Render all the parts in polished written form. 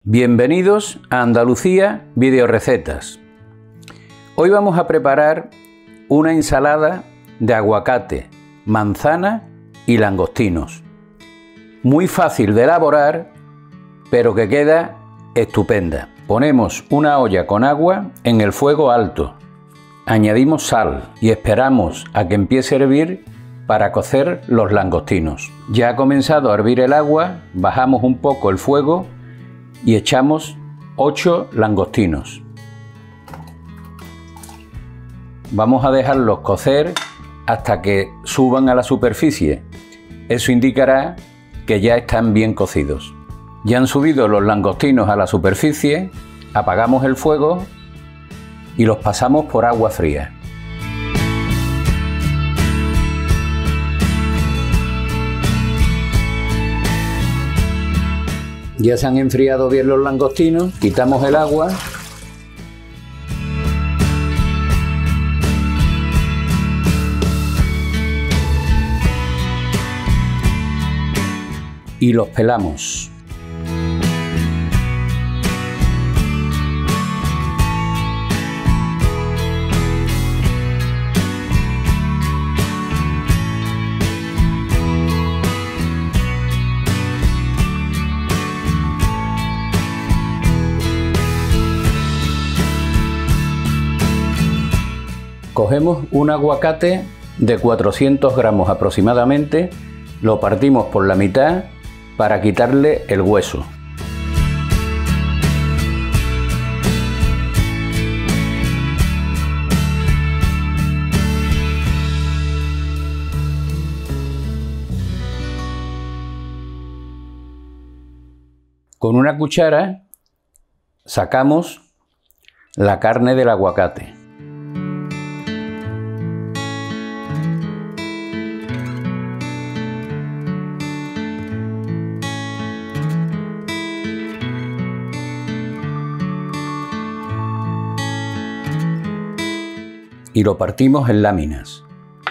Bienvenidos a Andalucía Videorecetas. Hoy vamos a preparar una ensalada de aguacate, manzana y langostinos. Muy fácil de elaborar, pero que queda estupenda. Ponemos una olla con agua en el fuego alto. Añadimos sal y esperamos a que empiece a hervir para cocer los langostinos. Ya ha comenzado a hervir el agua, bajamos un poco el fuego y echamos 8 langostinos. Vamos a dejarlos cocer hasta que suban a la superficie. Eso indicará que ya están bien cocidos. Ya han subido los langostinos a la superficie, apagamos el fuego y los pasamos por agua fría. Ya se han enfriado bien los langostinos, quitamos el agua y los pelamos. Cogemos un aguacate de 400 gramos aproximadamente, lo partimos por la mitad para quitarle el hueso. Con una cuchara sacamos la carne del aguacate. Y lo partimos en láminas.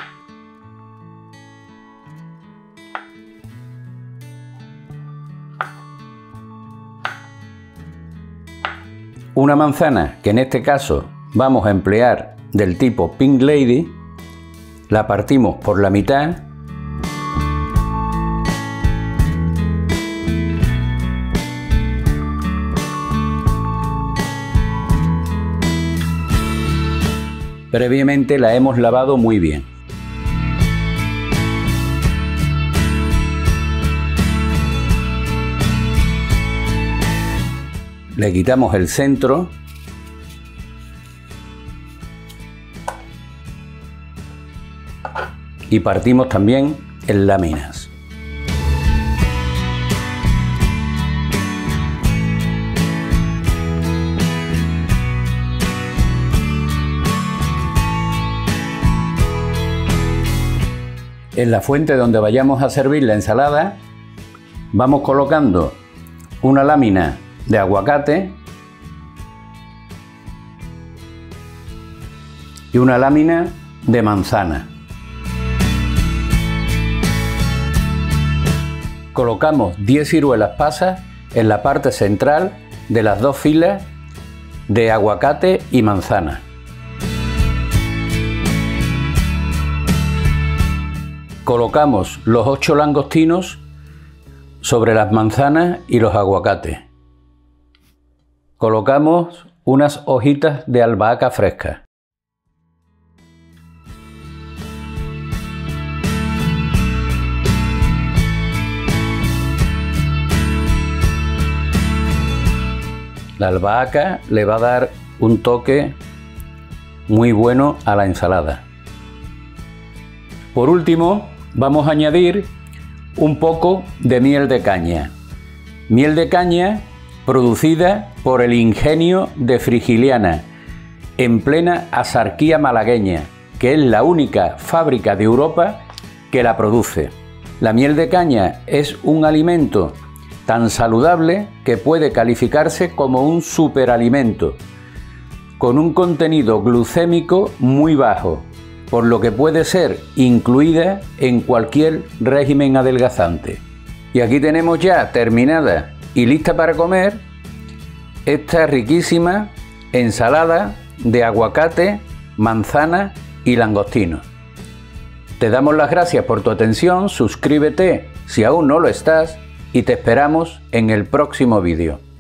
Una manzana, que en este caso vamos a emplear del tipo Pink Lady, la partimos por la mitad . Previamente la hemos lavado muy bien. Le quitamos el centro y partimos también en láminas. En la fuente donde vayamos a servir la ensalada, vamos colocando una lámina de aguacate y una lámina de manzana. Colocamos 10 ciruelas pasas en la parte central de las dos filas de aguacate y manzana. Colocamos los 8 langostinos sobre las manzanas y los aguacates. Colocamos unas hojitas de albahaca fresca. La albahaca le va a dar un toque muy bueno a la ensalada. Por último, vamos a añadir un poco de miel de caña. Miel de caña producida por el ingenio de Frigiliana, en plena Axarquía malagueña, que es la única fábrica de Europa que la produce. La miel de caña es un alimento tan saludable que puede calificarse como un superalimento, con un contenido glucémico muy bajo, por lo que puede ser incluida en cualquier régimen adelgazante. Y aquí tenemos ya terminada y lista para comer esta riquísima ensalada de aguacate, manzana y langostino. Te damos las gracias por tu atención, suscríbete si aún no lo estás y te esperamos en el próximo vídeo.